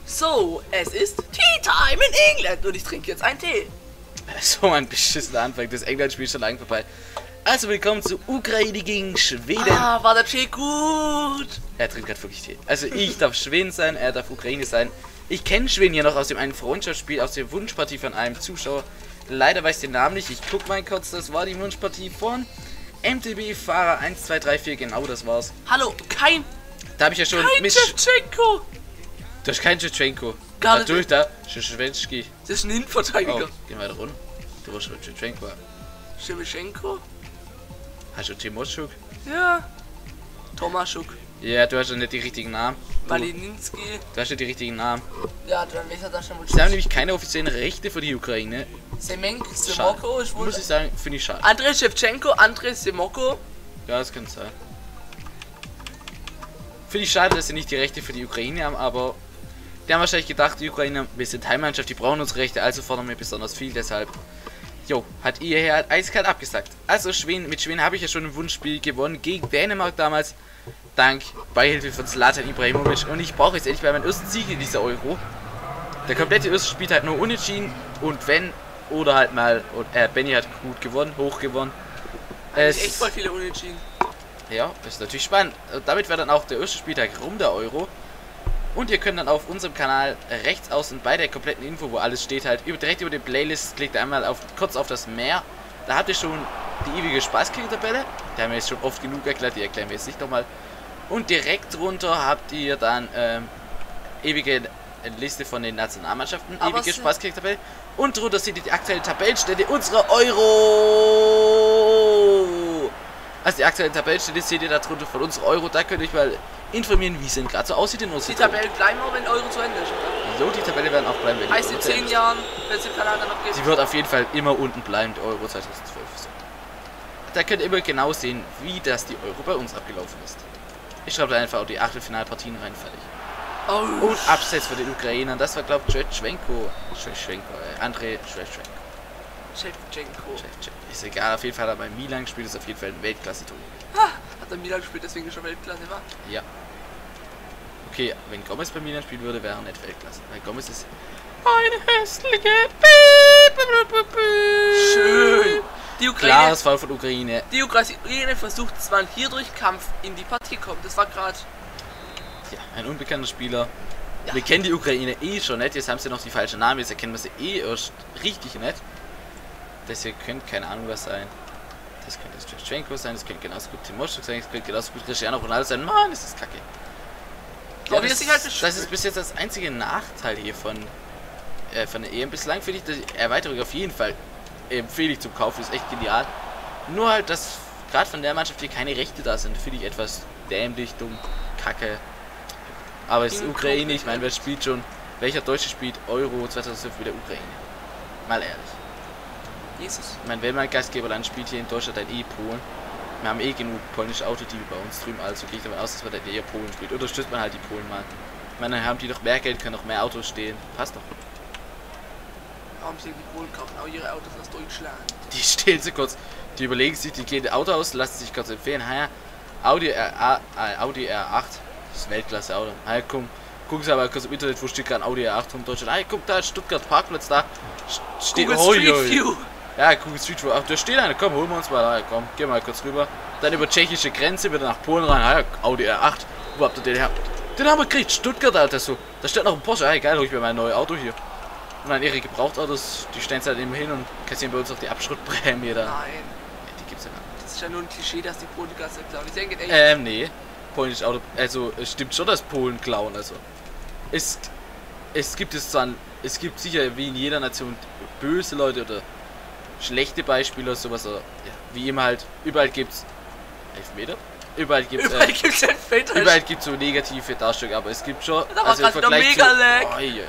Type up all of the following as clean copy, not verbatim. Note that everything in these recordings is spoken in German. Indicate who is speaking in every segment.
Speaker 1: So, es ist Tea Time in England und ich trinke jetzt einen Tee.
Speaker 2: So ein beschissener Anfang, das England-Spiel ist schon lange vorbei. Also willkommen zu Ukraine gegen Schweden.
Speaker 1: Ah, war der Tee gut.
Speaker 2: Er trinkt gerade wirklich Tee. Also ich darf Schweden sein, er darf Ukraine sein. Ich kenne Schweden ja noch aus dem einen Freundschaftsspiel, aus der Wunschpartie von einem Zuschauer. Leider weiß ich den Namen nicht, ich guck mal kurz, das war die Wunschpartie von MTB-Fahrer 1234, genau das war's.
Speaker 1: Hallo, kein
Speaker 2: Da habe ich ja schon
Speaker 1: Shevchenko.
Speaker 2: Du hast keinen Shevchenko.
Speaker 1: Gar nicht.
Speaker 2: Natürlich da, Shevchenko.
Speaker 1: Das ist ein Innenverteidiger.
Speaker 2: Oh, gehen wir da runter. Du warst schon Shevchenko.
Speaker 1: Shevchenko?
Speaker 2: Hast du Timoschuk?
Speaker 1: Ja. Tomaschuk.
Speaker 2: Ja, du hast ja nicht die richtigen Namen.
Speaker 1: Malininski.
Speaker 2: Du hast ja die richtigen Namen.
Speaker 1: Ja, dann weiß er das schon wohl.
Speaker 2: Sie haben nämlich keine offiziellen Rechte für die Ukraine.
Speaker 1: Semoko ist wohl.
Speaker 2: Muss ich sagen, finde ich schade.
Speaker 1: Andrei Shevchenko, Andrei Semoko.
Speaker 2: Ja, das könnte sein. Finde ich schade, dass sie nicht die Rechte für die Ukraine haben, aber die haben wahrscheinlich gedacht, die Ukrainer, wir sind Heimmannschaft, die brauchen unsere Rechte, also fordern wir besonders viel, deshalb. Jo, hat ihr hier halt eiskalt abgesagt. Also mit Schweden habe ich ja schon ein Wunschspiel gewonnen gegen Dänemark damals. Dank Beihilfe von Zlatan Ibrahimovic. Und ich brauche jetzt endlich bei meinem ersten Sieg in dieser Euro. Der komplette erste Spiel halt nur unentschieden. Und wenn, oder halt mal, Benny hat gut gewonnen, hoch gewonnen.
Speaker 1: Echt voll viele Unentschieden.
Speaker 2: Ja, das ist natürlich spannend. Damit wäre dann auch der erste Spieltag rum, der Euro. Und ihr könnt dann auf unserem Kanal rechts außen bei der kompletten Info, wo alles steht, halt direkt über die Playlist, klickt einmal kurz auf das Meer. Da habt ihr schon die ewige Spaßkicker-Tabelle. Die haben wir jetzt schon oft genug erklärt, die erklären wir jetzt nicht nochmal. Und direkt drunter habt ihr dann ewige Liste von den Nationalmannschaften, ewige Spaßkicker-Tabelle. Und drunter seht ihr die aktuelle Tabellenstände unserer Euro. Also die aktuellen Tabellenstände seht ihr da drunter von unserer Euro. Da könnt ihr euch mal informieren, wie es denn gerade so aussieht in unserer
Speaker 1: Die Tabelle bleiben auch, wenn Euro zu Ende ist, oder?
Speaker 2: So, die Tabelle werden auch bleiben, wenn
Speaker 1: heißt in 10 Jahren, wenn es den Kanal dann noch geht.
Speaker 2: Sie wird auf jeden Fall immer unten bleiben, die Euro 2012. Da könnt ihr immer genau sehen, wie das die Euro bei uns abgelaufen ist. Ich schreibe da einfach auch die Achtelfinalpartien rein, fertig.
Speaker 1: Oh.
Speaker 2: Und Abseits für den Ukrainern, das war glaube ich Andrei Shevchenko. Ist egal, auf jeden Fall hat er bei Milan gespielt, ist auf jeden Fall ein Weltklasse-Tor.
Speaker 1: Hat er Milan gespielt, deswegen schon Weltklasse war?
Speaker 2: Ja. Okay, wenn Gomez bei Milan spielen würde, wäre er nicht Weltklasse. Weil Gomez ist eine hässliche.
Speaker 1: Schön. Die Ukraine.
Speaker 2: Klares Fall von Ukraine.
Speaker 1: Die Ukraine versucht zwar hier durch Kampf in die Partie kommen. Das war gerade.
Speaker 2: Ja, ein unbekannter Spieler. Ja. Wir kennen die Ukraine eh schon nicht. Jetzt haben sie noch die falschen Namen. Jetzt erkennen wir sie eh erst richtig nicht. Das hier könnte keine Ahnung was sein. Das könnte Shevchenko sein. Das könnte genauso gut Timoschuk sein. Das könnte genauso gut Cristiano Ronaldo sein. Mann, ist das kacke. Ja, das ist bis jetzt das einzige Nachteil hier von der EM. Bislang finde ich die Erweiterung auf jeden Fall empfehle ich zum Kauf, ist echt genial. Nur halt, dass gerade von der Mannschaft hier keine Rechte da sind, finde ich etwas dämlich, dumm, kacke. Aber es ist Ukraine, ich meine, wer spielt schon? Welcher Deutsche spielt Euro 2012 mit der Ukraine? Mal ehrlich.
Speaker 1: Jesus.
Speaker 2: Mein Weltmeistergastgeberland spielt hier in Deutschland halt Polen. Wir haben genug polnische Autoteam bei uns drüben, also gehe ich davon aus, dass man dann eher Polen spielt. Unterstützt man halt die Polen mal. Ich meine, dann haben die doch mehr Geld, können noch mehr Autos stehen. Passt doch.
Speaker 1: Warum sie die Polen kaufen auch ihre Autos aus Deutschland?
Speaker 2: Die stehen sie kurz. Die überlegen sich, die gehen Auto aus, lassen sich kurz empfehlen. Ja, Audi R8. Das ist Weltklasse Auto. Ja, gucken sie aber kurz im Internet, wo steht gerade ein Audi R8 von Deutschland. Ja, guck da, Stuttgart Parkplatz da. Steht
Speaker 1: Street View.
Speaker 2: Ja, Google Street View. Ach, da steht eine. Komm, holen wir uns mal. Ja, komm, gehen wir mal kurz rüber. Dann über tschechische Grenze wieder nach Polen rein. Ja, Audi R8. Wo habt ihr den her? Den haben wir gekriegt. Stuttgart, Alter, so. Da steht noch ein Porsche. Ja, geil, hol ich mir mein neues Auto hier. Und dann ihre Gebrauchtautos, die stellen halt immer hin und kassieren bei uns auch die Abschrittprämie da.
Speaker 1: Nein.
Speaker 2: Ja, die gibt's ja gar nicht.
Speaker 1: Das ist ja nur ein Klischee, dass die Polen die Gasse klauen. Ich denke echt.
Speaker 2: Nee. Polnische Auto. Also, es stimmt schon, dass Polen klauen. Also. Es gibt sicher wie in jeder Nation böse Leute oder schlechte Beispiele oder sowas. Oder, ja, wie immer halt. Überall gibt's Elfmeter. Überall gibt's
Speaker 1: Elfmeter.
Speaker 2: Überall gibt's so negative Darstellungen, aber es gibt schon.
Speaker 1: Da war gerade wieder Mega-Lag.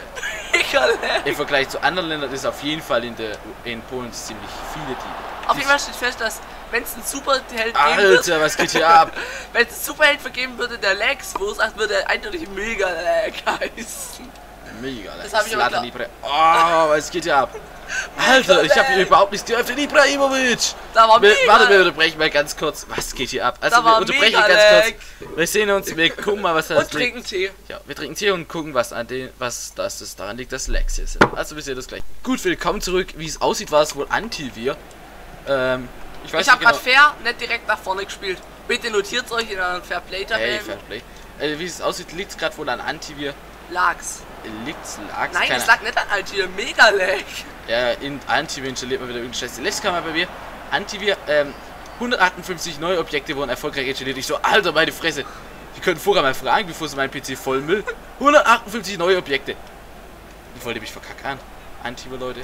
Speaker 2: Im Vergleich zu anderen Ländern ist auf jeden Fall in Polen ziemlich viele Diebe.
Speaker 1: Auf jeden Fall steht fest, dass wenn es einen Superheld geben
Speaker 2: Alter, was geht hier ab?
Speaker 1: Wenn es einen Superheld vergeben würde, der Lags verursacht, würde er eindeutig Mega-Lag heißen.
Speaker 2: Mega.
Speaker 1: Das habe ich aber
Speaker 2: Zlatan Oh, was geht hier ab? Alter, ich habe hier überhaupt nichts geöffnet. Ibrahimovic!
Speaker 1: Da war mega.
Speaker 2: Warte, wir unterbrechen mal ganz kurz. Was geht hier ab? Also, wir unterbrechen ganz kurz. Wir sehen uns, wir gucken mal, was das
Speaker 1: und trinken Tee.
Speaker 2: Ja, wir trinken Tee und gucken, was das daran liegt, dass Lags hier sind. Also, wir sehen das gleich. Gut, willkommen zurück. Wie es aussieht, war es wohl Antivir. Ich habe
Speaker 1: gerade fair, nicht direkt nach vorne gespielt. Bitte notiert euch in einer Fairplay-Tabelle.
Speaker 2: Hey, Fairplay. Wie es aussieht, liegt es gerade wohl an Antivir.
Speaker 1: Lag's.
Speaker 2: Lag's?
Speaker 1: Nein, es lag nicht an Antivir, mega lag.
Speaker 2: Ja, in Antivir installiert man wieder irgendeinen Scheiß. Letztes Mal bei mir, Antivir, 158 neue Objekte wurden erfolgreich installiert. Ich so, Alter, meine Fresse. Die können vorher mal fragen, bevor sie meinen PC voll Müll. 158 neue Objekte. Ich wollte mich verkackern. Antivir, Leute.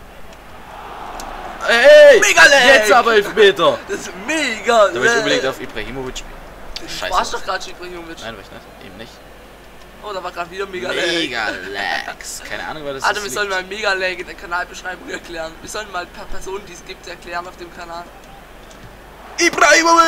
Speaker 2: Hey!
Speaker 1: Mega lag!
Speaker 2: Jetzt aber Elfmeter!
Speaker 1: Das ist mega lag!
Speaker 2: Da will ich unbedingt auf Ibrahimovic spielen.
Speaker 1: Scheiße. Warst doch gerade Ibrahimovic?
Speaker 2: Nein, war ich nicht. Eben nicht.
Speaker 1: Oh, da war gerade wieder mega lag.
Speaker 2: Mega Lags. Keine Ahnung, was das ist.
Speaker 1: Also, wir sollen mal mega lag in der Kanalbeschreibung erklären. Wir sollen mal ein paar Personen, die es gibt, erklären auf dem Kanal.
Speaker 2: Ibrahimovic!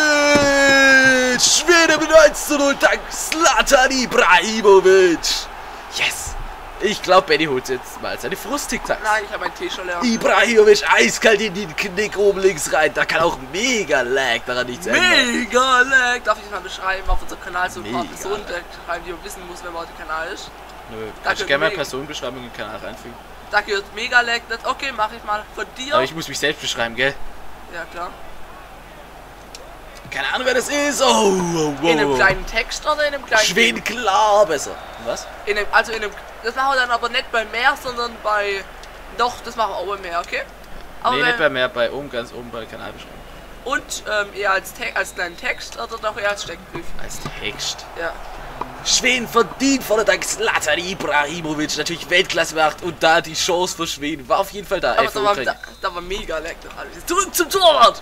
Speaker 2: Schwede mit 1:0 dank Zlatan Ibrahimovic! Yes! Ich glaube, Benny holt jetzt mal seine Frust-TikToks.
Speaker 1: Nein, ich habe einen Tee schon leer.
Speaker 2: Ibrahimovic eiskalt in den Knick oben links rein. Da kann auch mega Lag daran nichts ändern.
Speaker 1: Mega Lag! Darf ich mal beschreiben auf unserem Kanal so ein paar
Speaker 2: Mega
Speaker 1: Personen beschreiben, die man wissen muss, wenn man auf dem Kanal ist?
Speaker 2: Nö, kannst du gerne mal Personenbeschreibung in den Kanal reinfügen.
Speaker 1: Da gehört mega Lag nicht. Okay, mache ich mal. Von dir.
Speaker 2: Aber ich muss mich selbst beschreiben, gell?
Speaker 1: Ja, klar.
Speaker 2: Keine Ahnung, wer das ist. Oh.
Speaker 1: In einem kleinen Text oder in einem kleinen...
Speaker 2: Schweden klar besser. Was?
Speaker 1: Das machen wir dann aber nicht bei mehr, sondern bei... Doch, das machen wir auch bei mehr, okay? Aber
Speaker 2: nee, nicht bei mehr, bei oben, ganz oben bei der Kanalbeschreibung.
Speaker 1: Und eher als kleinen Text oder doch eher als Steckbrief?
Speaker 2: Als Text?
Speaker 1: Ja.
Speaker 2: Schweden verdient vor der Dank Zlatan Ibrahimovic natürlich Weltklasse gemacht und da die Chance für Schweden war auf jeden Fall da.
Speaker 1: Aber da war mega Lag doch alles. Zurück zum Torwart!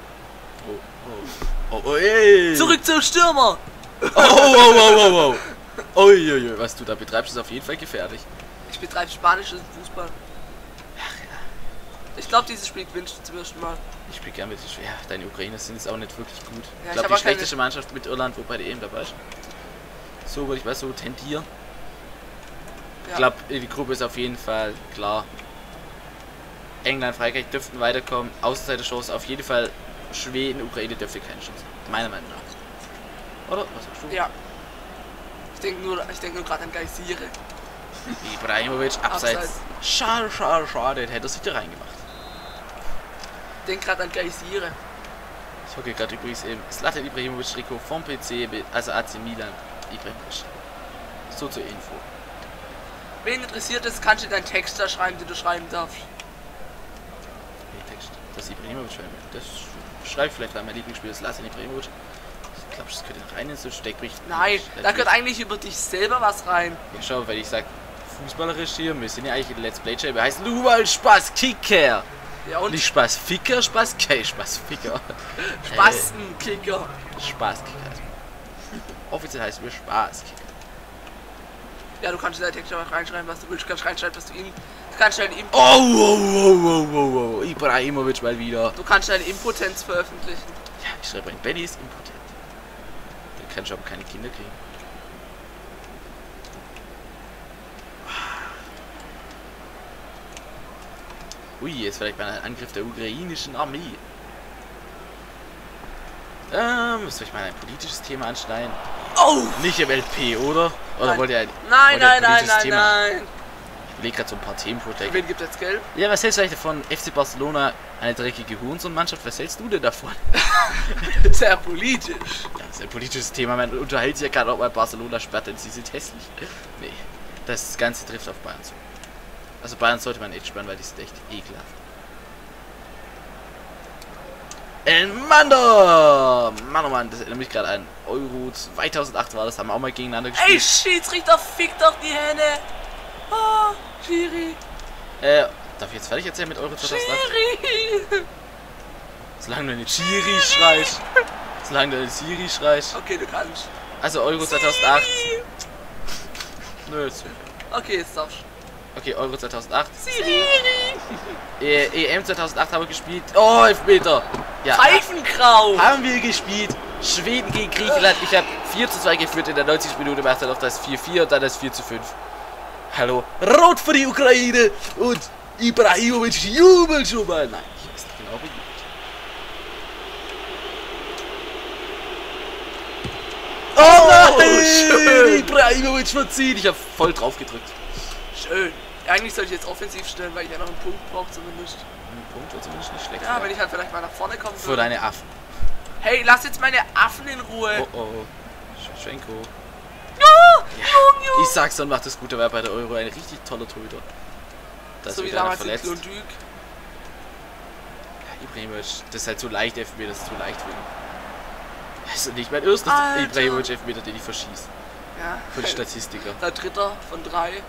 Speaker 2: Ey.
Speaker 1: Zurück zum Stürmer!
Speaker 2: Oh. Uiuiui, was du da betreibst, ist auf jeden Fall gefährlich.
Speaker 1: Ich betreibe spanischen Fußball.
Speaker 2: Ach ja.
Speaker 1: Ich glaube, dieses Spiel gewinnst du zum ersten Mal.
Speaker 2: Ich spiele gerne mit dir. Ja, deine Ukrainer sind jetzt auch nicht wirklich gut.
Speaker 1: Ja,
Speaker 2: ich glaube, die schlechteste Mannschaft mit Irland, wo bei der EM dabei ist. So würde ich mal so tendieren. Ja. Ich glaube, die Gruppe ist auf jeden Fall klar. England, Frankreich dürften weiterkommen. Außenseiterchance auf jeden Fall. Schweden, Ukraine dürfte keine Chance haben. Meiner Meinung nach. Oder? Was sagst du?
Speaker 1: Ja. Ich denke nur gerade an Geysire.
Speaker 2: Ibrahimovic, abseits. Schade. Den hätte er sich da reingemacht.
Speaker 1: Ich denke gerade an Geysire.
Speaker 2: Ich hocke gerade übrigens im Zlatan Ibrahimovic Trikot vom PC, also AC Milan. Ibrahimovic. So zur Info.
Speaker 1: Wen interessiert es, kannst du deinen Text da schreiben, den du schreiben darfst.
Speaker 2: Text. Das Ibrahimovic schreiben. Das schreibe ich vielleicht, weil mein Lieblingsspiel ist Zlatan Ibrahimovic. Ich glaube, das könnte noch rein in so Steckbrief.
Speaker 1: Nein, da gehört eigentlich über dich selber was rein.
Speaker 2: Ja, schau, weil ich sag, fußballerisch hier, wir sind ja eigentlich in Let's Play Channel. Wir heißen nur mal Spaß Kicker.
Speaker 1: Ja, und
Speaker 2: nicht Spaß Ficker, Spaß K, Spaß Ficker.
Speaker 1: Spastenkicker.
Speaker 2: Spaßkicker. Offiziell heißen wir Spaßkicker.
Speaker 1: Ja, du kannst in deinen Text auch reinschreiben, was du willst. Du kannst reinschreiben, was du ihm. Du kannst deine Impotenz.
Speaker 2: Oh, Ibrahimovic mal wieder.
Speaker 1: Du kannst deine Impotenz veröffentlichen.
Speaker 2: Ja, ich schreibe rein, Benny ist impotent. Der kann schon aber keine Kinder kriegen. Ui, jetzt vielleicht mal ein Angriff der ukrainischen Armee. Soll ich mal ein politisches Thema anschneiden?
Speaker 1: Oh!
Speaker 2: Nicht im LP, oder? Oder
Speaker 1: nein.
Speaker 2: wollt ihr ein
Speaker 1: Nein.
Speaker 2: Ich lege gerade so ein paar Themen vor.
Speaker 1: Wen gibt es jetzt Geld?
Speaker 2: Ja, was hältst du eigentlich davon? FC Barcelona, eine dreckige Hurensohn-Mannschaft. Was hältst du denn davon?
Speaker 1: Sehr politisch.
Speaker 2: Ja, das ist ein politisches Thema. Man unterhält sich ja gerade, ob man Barcelona sperrt, denn sie sind hässlich. Nee, das Ganze trifft auf Bayern zu. Also Bayern sollte man echt sperren, weil die sind echt ekelhaft. Elmander! Mann, oh Mann, das erinnert mich gerade an Euro 2008 war das, haben wir auch mal gegeneinander gespielt.
Speaker 1: Ey, Schiedsrichter, fick doch die Hände! Oh, Schiri!
Speaker 2: Darf ich jetzt fertig erzählen mit Euro 2008? Schiri! Solange du nicht Schiri schreist. Solange du nicht Schiri schreist.
Speaker 1: Okay, du kannst.
Speaker 2: Also Euro 2008. Nö, jetzt.
Speaker 1: Okay, jetzt darfst du.
Speaker 2: Okay, Euro 2008.
Speaker 1: Siri!
Speaker 2: EM 2008 haben wir gespielt. Oh, Elfmeter! Ja.
Speaker 1: Pfeifengrau!
Speaker 2: Haben wir gespielt. Schweden gegen Griechenland. Ich habe 4:2 geführt in der 90. Minute. Macht dann noch das 4:4 und dann das 4:5. Hallo, rot für die Ukraine und Ibrahimovic jubelt schon mal. Nein, ich weiß nicht genau, wie jubelt. Oh, schön! Ibrahimovic verziehen. Ich habe voll drauf gedrückt.
Speaker 1: Schön. Eigentlich soll ich jetzt offensiv stellen, weil ich ja noch einen Punkt brauche zumindest.
Speaker 2: Ein Punkt wird zumindest nicht schlecht.
Speaker 1: Ja, wenn ich halt vielleicht mal nach vorne komme.
Speaker 2: Für deine Affen.
Speaker 1: Hey, lass jetzt meine Affen in Ruhe.
Speaker 2: Oh oh. Schwenko.
Speaker 1: Ja,
Speaker 2: Ich sag's dann, macht das gut, er war bei der Euro ein richtig toller Torhüter. Das
Speaker 1: so wie
Speaker 2: wieder einer
Speaker 1: damals in
Speaker 2: verletzt.
Speaker 1: Klondück.
Speaker 2: Ja, Ibrahimovic, das ist halt so leicht Elfmeter, das ist zu leicht für ihn. Das ist nicht mein erstes
Speaker 1: Alter.
Speaker 2: Ibrahimovic Elfmeter, den ich verschieße.
Speaker 1: Ja.
Speaker 2: Für die Statistiker.
Speaker 1: Der dritter von 3.
Speaker 2: Ja,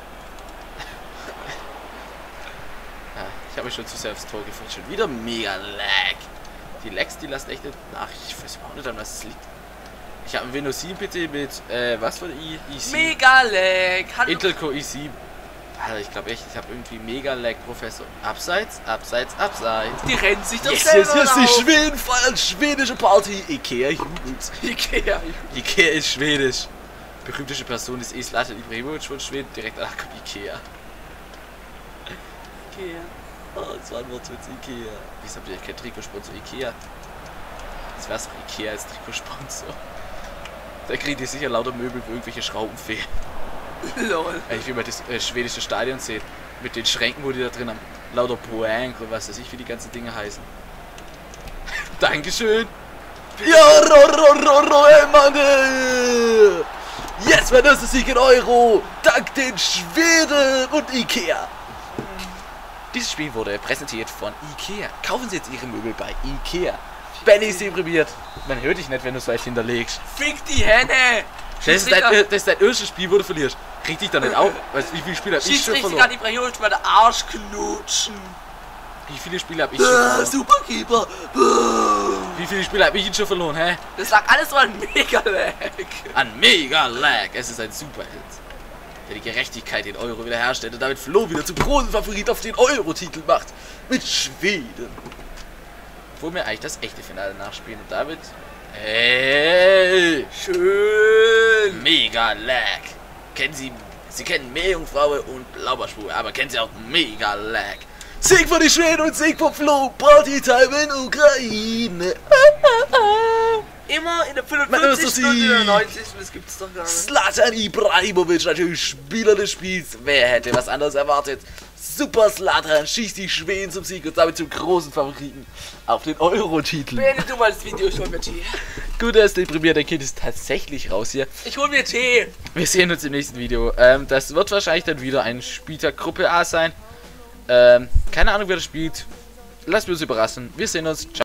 Speaker 2: ich habe mich schon zu sehr aufs Tor gefreut. Schon wieder mega lag. Die Lags, die lassen echt nicht nach. Ich weiß überhaupt nicht, an was es liegt. Ich habe einen Windows 7 PC mit, was für i7?
Speaker 1: Mega lag.
Speaker 2: Intel Core i7. Alter, ich glaube echt, ich habe irgendwie mega lag, Professor. Abseits, abseits, abseits.
Speaker 1: Die rennen sich doch
Speaker 2: Yes,
Speaker 1: selber
Speaker 2: yes, die
Speaker 1: auf.
Speaker 2: Schweden feiern schwedische Party. Ikea jubelt.
Speaker 1: Ikea.
Speaker 2: Ikea ist schwedisch. Berühmteste Person ist Zlatan Ibrahimovic von Schweden. Direkt danach kommt Ikea.
Speaker 1: Ikea.
Speaker 2: Oh, das war ein Wortwitz, Ikea. Wieso habt ihr kein Trikotsponsor? Ikea. Das wär's doch Ikea als Trikotsponsor. Da kriegt ihr sicher lauter Möbel, wo irgendwelche Schrauben fehlen.
Speaker 1: Lol.
Speaker 2: Ich will mal das schwedische Stadion sehen. Mit den Schränken, wo die da drin haben. Lauter Poeng und was weiß ich, wie die ganzen Dinge heißen. Dankeschön. Ja, Mann. Jetzt wird das Sieg in Euro. Dank den Schweden und Ikea. Dieses Spiel wurde präsentiert von Ikea. Kaufen Sie jetzt Ihre Möbel bei Ikea. Benny ist deprimiert. Man hört dich nicht, wenn du so weit hinterlegst.
Speaker 1: Fick die Henne.
Speaker 2: Das ist dein erstes Spiel, wo du verlierst. Krieg dich da nicht auf. Weißt du, wie viele Spiele hab ich schon verloren?
Speaker 1: kann Ibrahimovic mal den Arsch knutschen.
Speaker 2: Wie viele Spiele hab ich schon verloren?
Speaker 1: Superkeeper.
Speaker 2: Wie viele Spiele hab ich ihn schon verloren, hä?
Speaker 1: Das lag alles so an Mega-Lag.
Speaker 2: An Mega-Lag. Es ist ein Superhit, der die Gerechtigkeit in Euro wiederherstellt und damit Flo wieder zum großen Favorit auf den Euro-Titel macht. Mit Schweden. Wo wir eigentlich das echte Finale nachspielen und damit... Hey!
Speaker 1: Schön.
Speaker 2: Mega-Lag. Kennen Sie kennen Meerjungfraue und Blaubeerspur, aber kennen Sie auch Mega-Lag. Sieg für die Schweden und Sieg für Flo. Partytime in Ukraine.
Speaker 1: Immer in der 55. und in der 90. Das gibt's doch gar nicht.
Speaker 2: Zlatan Ibrahimovic, natürlich Spieler des Spiels. Wer hätte was anderes erwartet? Super Zlatan schießt die Schweden zum Sieg und damit zum großen Favoriten auf den Euro-Titel.
Speaker 1: Beende du mal das Video, ich hol mir Tee.
Speaker 2: Gut, er ist deprimiert, der Kind ist tatsächlich raus hier.
Speaker 1: Ich hol mir Tee.
Speaker 2: Wir sehen uns im nächsten Video. Das wird wahrscheinlich dann wieder ein Spieltag Gruppe A sein. Keine Ahnung, wer das spielt. Lasst uns überraschen. Wir sehen uns. Ciao.